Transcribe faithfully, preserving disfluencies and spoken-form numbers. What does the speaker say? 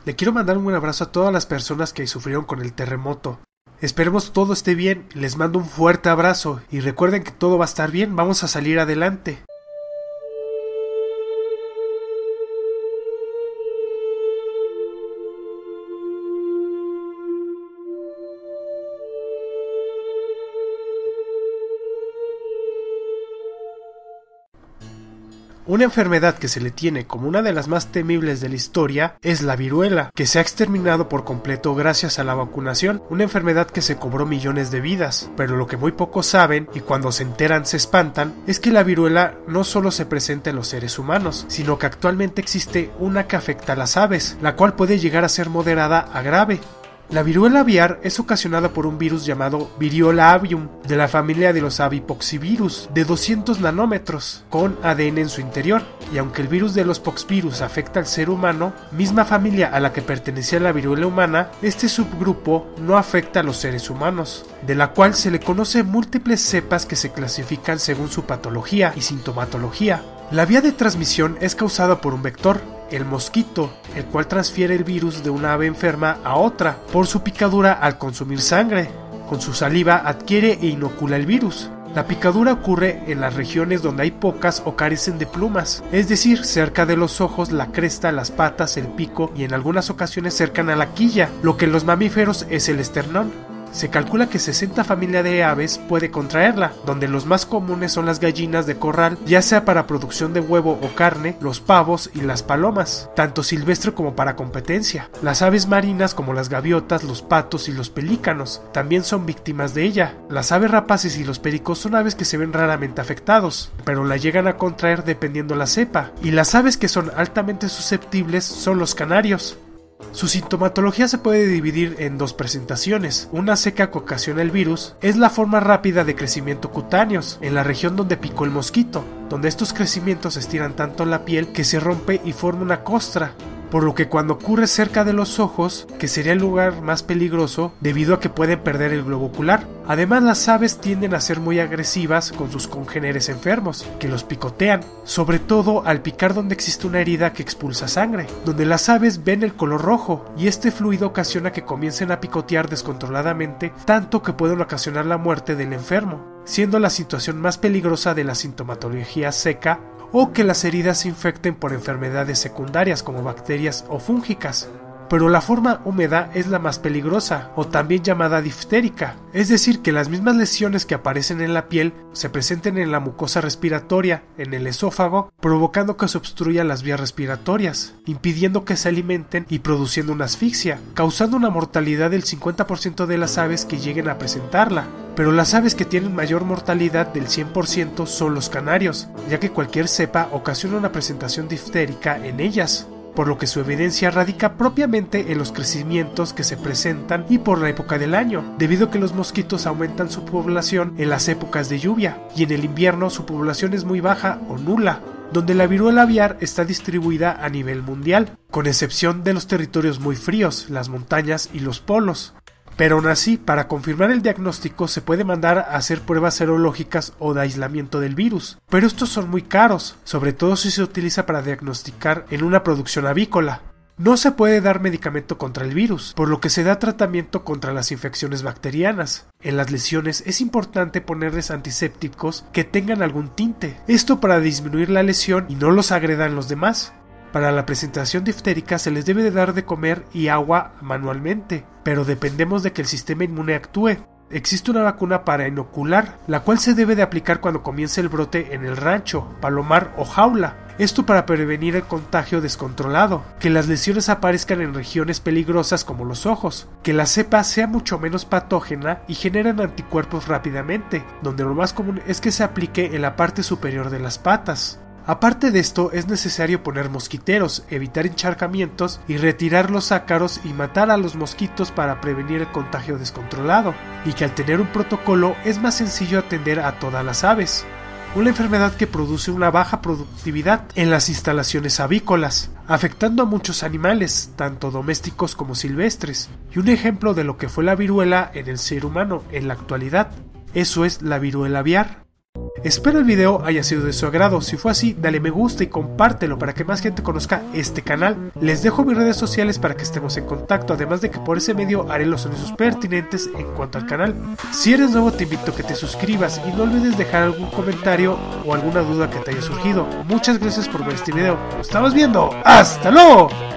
Le quiero mandar un buen abrazo a todas las personas que sufrieron con el terremoto. Esperemos todo esté bien, les mando un fuerte abrazo y recuerden que todo va a estar bien, vamos a salir adelante. Una enfermedad que se le tiene como una de las más temibles de la historia es la viruela, que se ha exterminado por completo gracias a la vacunación, una enfermedad que se cobró millones de vidas, pero lo que muy pocos saben, y cuando se enteran se espantan, es que la viruela no solo se presenta en los seres humanos, sino que actualmente existe una que afecta a las aves, la cual puede llegar a ser moderada a grave. La viruela aviar es ocasionada por un virus llamado Variola avium, de la familia de los avipoxivirus, de doscientos nanómetros, con A D N en su interior, y aunque el virus de los poxvirus afecta al ser humano, misma familia a la que pertenecía la viruela humana, este subgrupo no afecta a los seres humanos, de la cual se le conoce múltiples cepas que se clasifican según su patología y sintomatología. La vía de transmisión es causada por un vector, el mosquito, el cual transfiere el virus de una ave enferma a otra por su picadura al consumir sangre. Con su saliva adquiere e inocula el virus. La picadura ocurre en las regiones donde hay pocas o carecen de plumas, es decir, cerca de los ojos, la cresta, las patas, el pico y en algunas ocasiones cercan a la quilla, lo que en los mamíferos es el esternón. Se calcula que sesenta familias de aves puede contraerla, donde los más comunes son las gallinas de corral, ya sea para producción de huevo o carne, los pavos y las palomas, tanto silvestre como para competencia. Las aves marinas como las gaviotas, los patos y los pelícanos también son víctimas de ella. Las aves rapaces y los pericos son aves que se ven raramente afectados, pero la llegan a contraer dependiendo la cepa, y las aves que son altamente susceptibles son los canarios. Su sintomatología se puede dividir en dos presentaciones. Una seca que ocasiona el virus es la forma rápida de crecimiento cutáneos en la región donde picó el mosquito, donde estos crecimientos estiran tanto la piel que se rompe y forma una costra, por lo que cuando ocurre cerca de los ojos, que sería el lugar más peligroso debido a que pueden perder el globo ocular. Además, las aves tienden a ser muy agresivas con sus congéneres enfermos, que los picotean, sobre todo al picar donde existe una herida que expulsa sangre, donde las aves ven el color rojo, y este fluido ocasiona que comiencen a picotear descontroladamente, tanto que pueden ocasionar la muerte del enfermo, siendo la situación más peligrosa de la sintomatología seca, o que las heridas se infecten por enfermedades secundarias como bacterias o fúngicas. Pero la forma húmeda es la más peligrosa, o también llamada diftérica, es decir, que las mismas lesiones que aparecen en la piel se presenten en la mucosa respiratoria, en el esófago, provocando que se obstruyan las vías respiratorias, impidiendo que se alimenten y produciendo una asfixia, causando una mortalidad del cincuenta por ciento de las aves que lleguen a presentarla. Pero las aves que tienen mayor mortalidad del cien por ciento son los canarios, ya que cualquier cepa ocasiona una presentación diftérica en ellas, por lo que su evidencia radica propiamente en los crecimientos que se presentan y por la época del año, debido a que los mosquitos aumentan su población en las épocas de lluvia, y en el invierno su población es muy baja o nula, donde la viruela aviar está distribuida a nivel mundial, con excepción de los territorios muy fríos, las montañas y los polos. Pero aún así, para confirmar el diagnóstico se puede mandar a hacer pruebas serológicas o de aislamiento del virus, pero estos son muy caros, sobre todo si se utiliza para diagnosticar en una producción avícola. No se puede dar medicamento contra el virus, por lo que se da tratamiento contra las infecciones bacterianas. En las lesiones es importante ponerles antisépticos que tengan algún tinte, esto para disminuir la lesión y no los agredan los demás. Para la presentación diftérica se les debe de dar de comer y agua manualmente, pero dependemos de que el sistema inmune actúe. Existe una vacuna para inocular, la cual se debe de aplicar cuando comience el brote en el rancho, palomar o jaula. Esto para prevenir el contagio descontrolado, que las lesiones aparezcan en regiones peligrosas como los ojos, que la cepa sea mucho menos patógena y generan anticuerpos rápidamente, donde lo más común es que se aplique en la parte superior de las patas. Aparte de esto, es necesario poner mosquiteros, evitar encharcamientos y retirar los ácaros y matar a los mosquitos para prevenir el contagio descontrolado, y que al tener un protocolo es más sencillo atender a todas las aves. Una enfermedad que produce una baja productividad en las instalaciones avícolas, afectando a muchos animales, tanto domésticos como silvestres, y un ejemplo de lo que fue la viruela en el ser humano en la actualidad. Eso es la viruela aviar. Espero el video haya sido de su agrado. Si fue así, dale me gusta y compártelo para que más gente conozca este canal. Les dejo mis redes sociales para que estemos en contacto, además de que por ese medio haré los anuncios pertinentes en cuanto al canal. Si eres nuevo, te invito a que te suscribas y no olvides dejar algún comentario o alguna duda que te haya surgido. Muchas gracias por ver este video. Nos estamos viendo. ¡Hasta luego!